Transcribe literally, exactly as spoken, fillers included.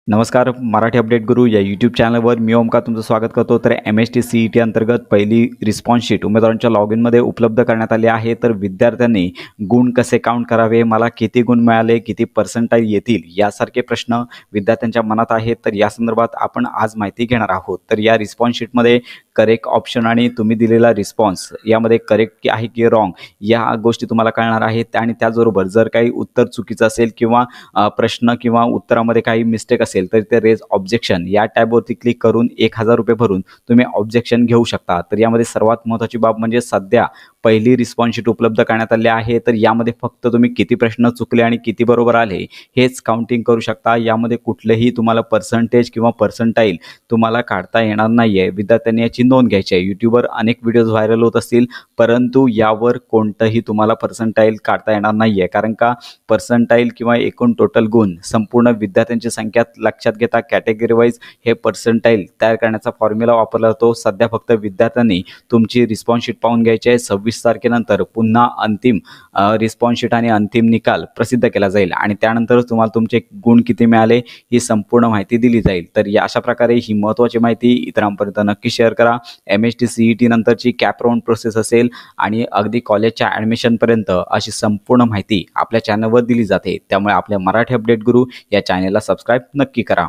नमस्कार, मराठी अपडेट गुरु या यूट्यूब चॅनलवर मी ओमकार तुमचं स्वागत करतो। तर M S T C E T अंतर्गत पहिली रिस्पॉन्स शीट उमेदवारांच्या लॉग इनमध्ये उपलब्ध करण्यात आली आहे। तर विद्यार्थ्यांनी गुण कसे काउंट करावे, मला किती गुण मिळाले, किती पर्सेंटाइल येतील यासारखे प्रश्न विद्यार्थ्यांच्या मनात आहेत। तर या संदर्भात आपण आज माहिती घेणार आहोत। तर या रिस्पॉन्स शीटमध्ये करेक्ट ऑप्शन आणि तुम्ही दिलेला रिस्पॉन्स यामध्ये करेक्ट आहे की रॉंग या गोष्टी तुम्हाला कळणार आहेत। आणि त्याचबरोबर जर काही उत्तर चुकीचं असेल किंवा प्रश्न किंवा उत्तरामध्ये काही मिस्टेक असेल तर ते रेज ऑब्जेक्शन या टॅबवरती क्लिक करून एक हजार रुपये भरून तुम्ही ऑब्जेक्शन घेऊ शकता। तर यामध्ये सर्वात महत्त्वाची बाब म्हणजे सध्या पहिली रिस्पॉन्स शीट उपलब्ध करण्यात आली आहे। तर यामध्ये फक्त तुम्ही किती प्रश्न चुकले आणि किती बरोबर आले हेच काउंटिंग करू शकता। यामध्ये कुठलेही तुम्हाला पर्सेंटेज किंवा पर्सेंटाइल तुम्हाला काढता येणार नाहीये। विद्यार्थ्यांनी याची नोंद घ्यायची आहे। यूट्यूबवर अनेक व्हिडिओज व्हायरल होत असतील, परंतु यावर कोणतंही तुम्हाला पर्सेंटाइल काढता येणार नाहीये, कारण का पर्सेंटाइल किंवा एकूण टोटल गुण संपूर्ण विद्यार्थ्यांची संख्या लक्षात घेता कॅटेगरी वाईज हे पर्सेंटाइल तयार करण्याचा फॉर्म्युला वापरला जातो। सध्या फक्त विद्यार्थ्यांनी तुमची रिस्पॉन्स शीट पाहून घ्यायची आहे। सव्वीस तारखेनंतर पुन्हा अंतिम रिस्पॉन्स शीट आणि अंतिम निकाल प्रसिद्ध केला जाईल आणि त्यानंतर तुम्हाला तुमचे गुण किती मिळाले ही संपूर्ण माहिती दिली जाईल। तर या अशा प्रकारे ही महत्त्वाची माहिती इतरांपर्यंत नक्की शेअर करा। M S T C E T नंतरची कॅप राऊंड प्रोसेस असेल आणि अगदी कॉलेजच्या ॲडमिशनपर्यंत अशी संपूर्ण माहिती आपल्या चॅनलवर दिली जाते। त्यामुळे आपल्या मराठी अपडेट गुरु या चॅनलला सबस्क्राईब नक्की करा।